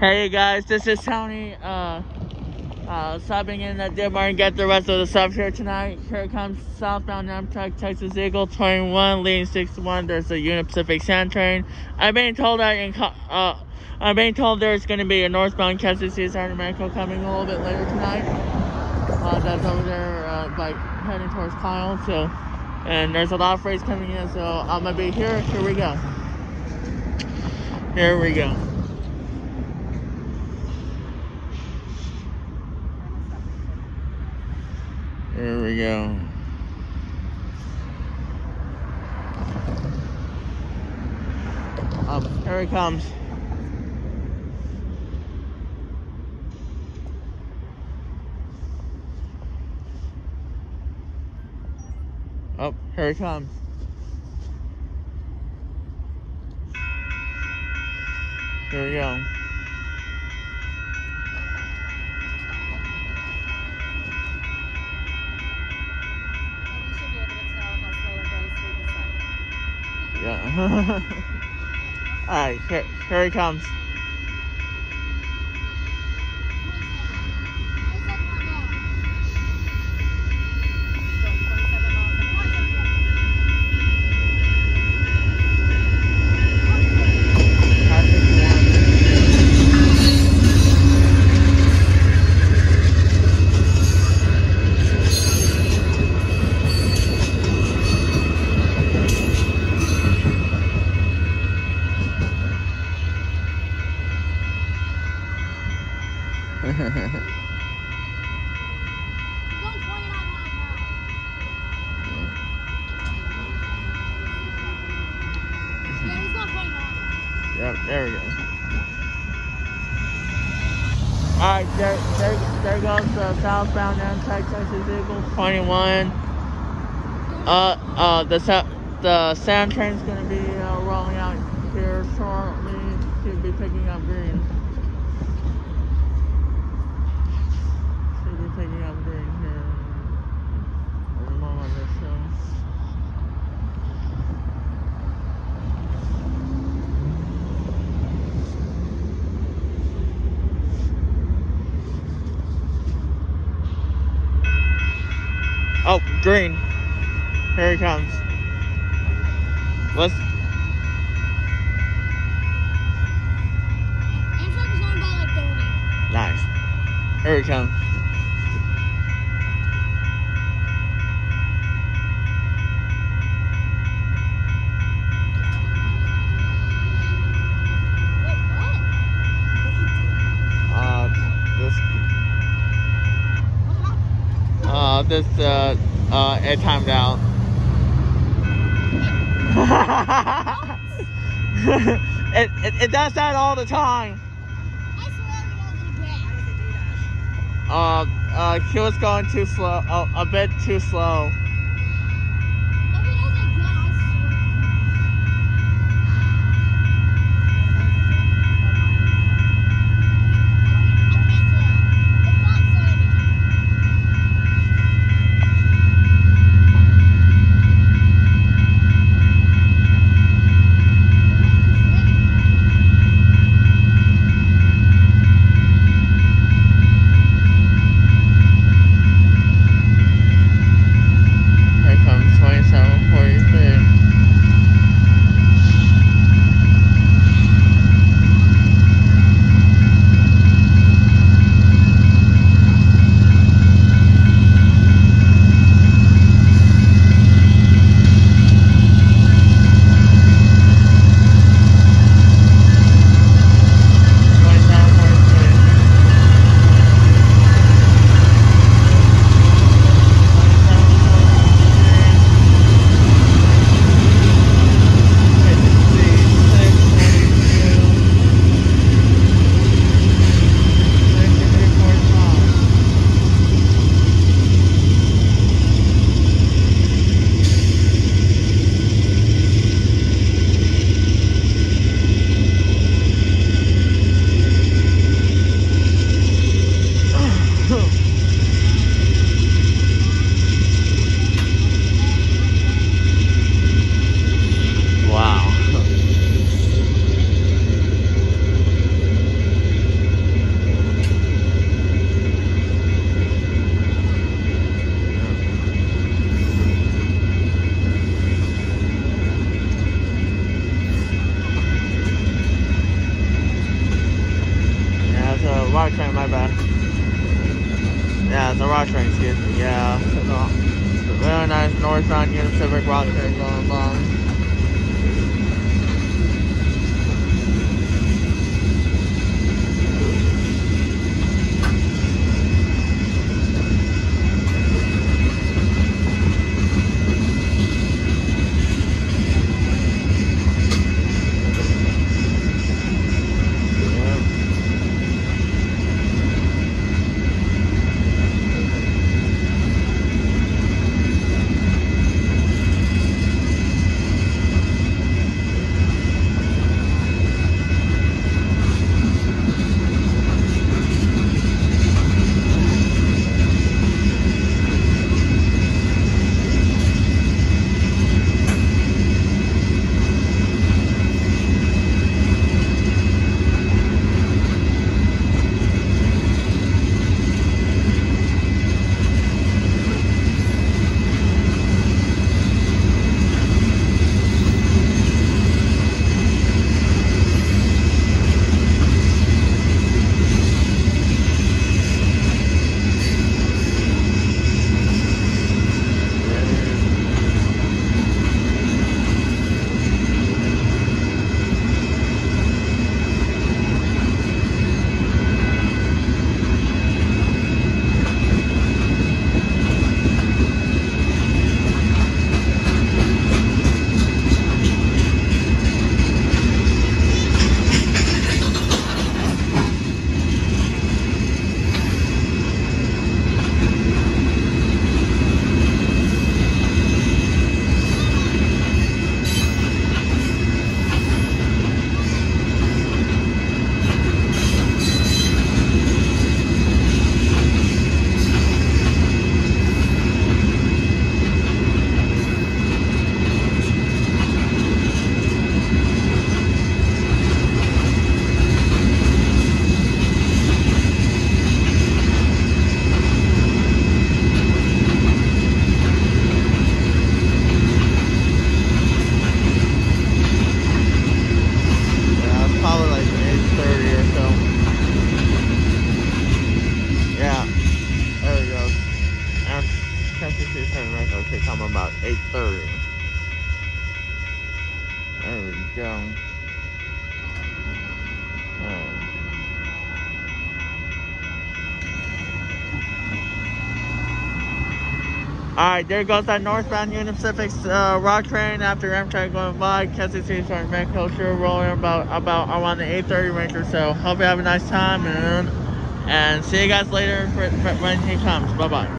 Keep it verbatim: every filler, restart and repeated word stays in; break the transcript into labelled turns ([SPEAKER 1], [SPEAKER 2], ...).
[SPEAKER 1] Hey guys, this is Tony, uh, uh, stopping in at dittmar and get the rest of the stuff here tonight. Here comes southbound Amtrak Texas Eagle twenty-one, leading sixty-one. There's a Union Pacific Sand train. I'm being told that in, uh, I'm being told there's going to be a northbound Kansas City Sacramento coming a little bit later tonight. Uh, that's over there, uh, like heading towards Kyle. So, and there's a lot of freights coming in. So I'm gonna be here. Here we go. Here we go. Here we go. Um, here it comes. Oh, here it comes. Here we go. Yeah. Alright, here, here it comes. Yep, there we go. Alright, there, there, there goes the southbound Amtrak Texas Eagle twenty-one. Uh, uh, the the sand train's gonna be uh, rolling out here shortly. Should be picking up green. Should be picking up green here at the moment or so. Oh, green. Here it comes. Let's.
[SPEAKER 2] Amtrak is going by like thirty.
[SPEAKER 1] Nice. Here it comes. Uh, this. Uh, this, uh, uh, it timed out. it, it, it does that all the time.
[SPEAKER 2] I swear it doesn't again.
[SPEAKER 1] Uh, uh, he was going too slow, uh, a bit too slow.
[SPEAKER 2] If it does again, I
[SPEAKER 1] Yeah, it's a rock train, excuse me. Yeah, it's a really nice northbound Union Pacific rock train going by. Okay, come about eight thirty. There we go. Um, Alright, there goes that northbound Union Pacific uh, rock train after Amtrak going by. Kansas City starting to make culture rolling about about around the eight thirty range or so. Hope you have a nice time and and see you guys later for, for when he comes. Bye bye.